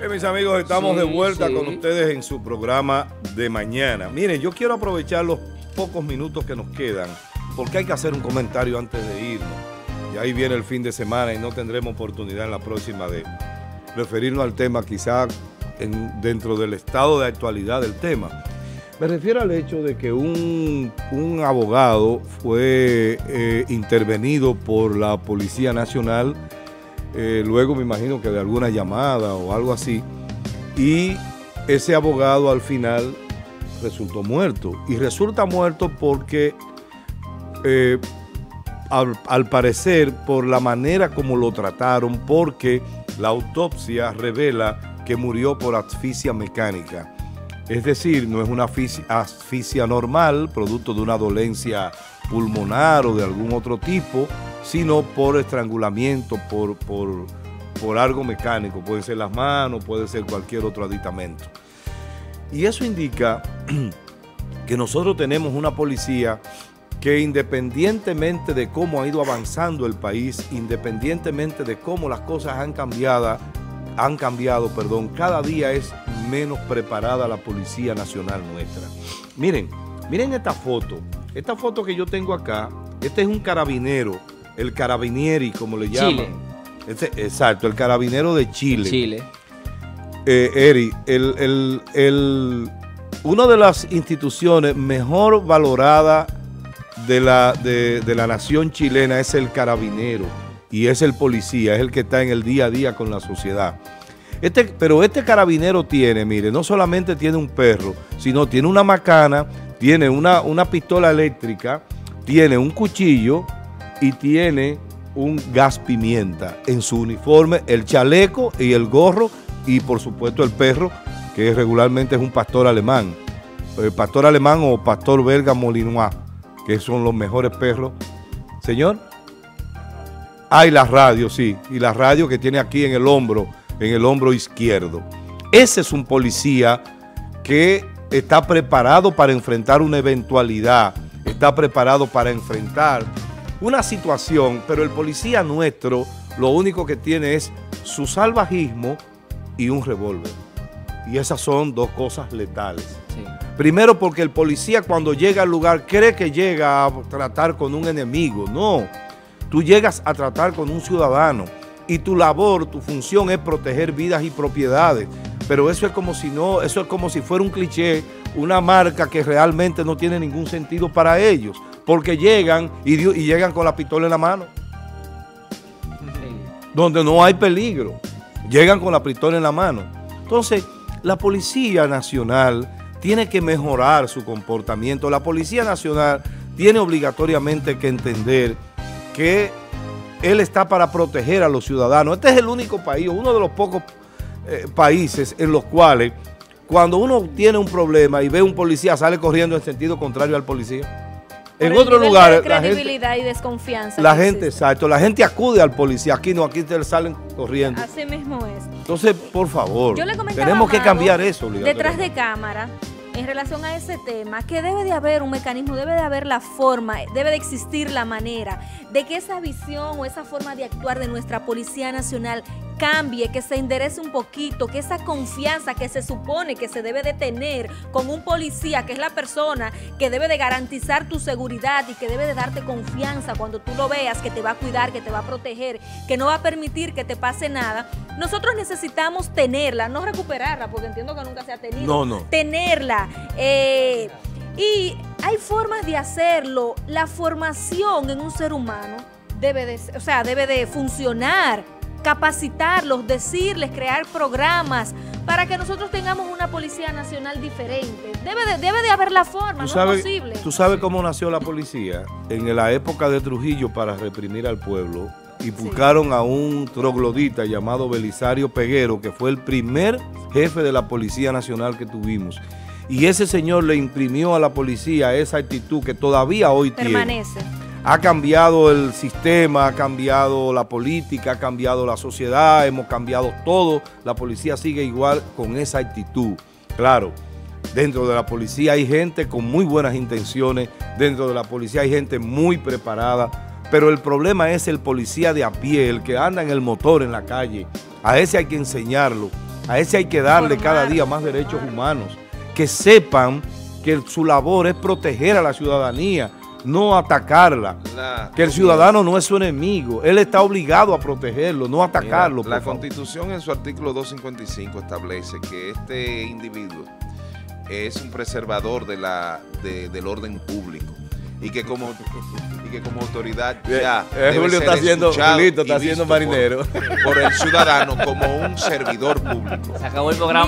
Mis amigos, estamos de vuelta con ustedes en su programa de mañana. Miren, yo quiero aprovechar los pocos minutos que nos quedan, porque hay que hacer un comentario antes de irnos. Y ahí viene el fin de semana y no tendremos oportunidad en la próxima de referirnos al tema, quizá dentro del estado de actualidad del tema. Me refiero al hecho de que un abogado fue intervenido por la Policía Nacional, luego me imagino que de alguna llamada o algo así, y ese abogado al final resultó muerto. Y resulta muerto porque, al parecer, por la manera como lo trataron, porque la autopsia revela que murió por asfixia mecánica. Es decir, no es una asfixia normal, producto de una dolencia pulmonar o de algún otro tipo, sino por estrangulamiento, por algo mecánico. Pueden ser las manos, puede ser cualquier otro aditamento. Y eso indica que nosotros tenemos una policía que, independientemente de cómo ha ido avanzando el país, independientemente de cómo las cosas han cambiado, cada día es menos preparada la Policía Nacional nuestra. Miren esta foto que yo tengo acá. Este es un carabinero, el carabinieri, como le llaman. Exacto, el carabinero de Chile. Eri, una de las instituciones mejor valoradas de la nación chilena es el carabinero, y es el policía, es el que está en el día a día con la sociedad. Pero este carabinero tiene, mire, no solamente tiene un perro, sino tiene una macana, tiene una pistola eléctrica, tiene un cuchillo y tiene un gas pimienta en su uniforme, el chaleco y el gorro, y por supuesto el perro, que regularmente es un pastor alemán. Pastor alemán o pastor belga Malinois, que son los mejores perros. Señor. Y la radio, sí, y la radio que tiene aquí en el hombro izquierdo. Ese es un policía que está preparado para enfrentar una eventualidad, está preparado para enfrentar una situación, pero el policía nuestro lo único que tiene es su salvajismo y un revólver. Y esas son dos cosas letales. Sí. Primero, porque el policía, cuando llega al lugar, cree que llega a tratar con un enemigo. No. Tú llegas a tratar con un ciudadano y tu labor, tu función es proteger vidas y propiedades. Pero eso es como si fuera un cliché, una marca que realmente no tiene ningún sentido para ellos, porque llegan y llegan con la pistola en la mano. Sí. Donde no hay peligro, llegan con la pistola en la mano. Entonces, la Policía Nacional tiene que mejorar su comportamiento. La Policía Nacional tiene obligatoriamente que entender que él está para proteger a los ciudadanos. Este es el único país, uno de los pocos países en los cuales, cuando uno tiene un problema y ve un policía, sale corriendo en sentido contrario al policía. En otros lugares, credibilidad y desconfianza. La gente acude al policía. Aquí no, aquí te salen corriendo. Así mismo es. Entonces, por favor, tenemos que cambiar eso. Detrás de cámara, en relación a ese tema, que debe de haber un mecanismo, debe de haber la forma, debe de existir la manera de que esa visión o esa forma de actuar de nuestra Policía Nacional cambie, que se enderece un poquito, que esa confianza que se supone que se debe de tener con un policía, que es la persona que debe de garantizar tu seguridad y que debe de darte confianza cuando tú lo veas, que te va a cuidar, que te va a proteger, que no va a permitir que te pase nada. Nosotros necesitamos tenerla, no recuperarla, porque entiendo que nunca se ha tenido. No. Tenerla. Y hay formas de hacerlo. La formación en un ser humano debe de funcionar, capacitarlos, decirles, crear programas para que nosotros tengamos una Policía Nacional diferente. Debe de haber la forma, no es posible. ¿Tú sabes cómo nació la policía? En la época de Trujillo, para reprimir al pueblo, y buscaron a un troglodita llamado Belisario Peguero, que fue el primer jefe de la Policía Nacional que tuvimos. Y ese señor le imprimió a la policía esa actitud que todavía hoy permanece. Ha cambiado el sistema, ha cambiado la política, ha cambiado la sociedad, hemos cambiado todo. La policía sigue igual con esa actitud. Claro, dentro de la policía hay gente con muy buenas intenciones, dentro de la policía hay gente muy preparada, pero el problema es el policía de a pie, el que anda en el motor en la calle. A ese hay que enseñarlo A ese hay que darle cada día más derechos humanos. Que sepan que su labor es proteger a la ciudadanía, no atacarla. Que el ciudadano no es su enemigo. Él está obligado a protegerlo, no atacarlo. Mira, la Constitución en su artículo 255 establece que este individuo es un preservador del orden público y que como autoridad ya Julio está haciendo marinero por el ciudadano como un servidor público. Se acabó el programa.